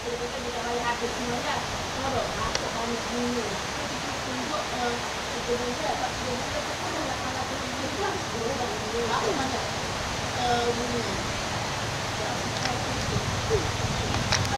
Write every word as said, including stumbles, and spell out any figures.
Jadi kita bisa bayar habis semuanya. Kalau masuk banyak dulu. Jadi kita tunggu. Kita tunggu. Tak tunggu.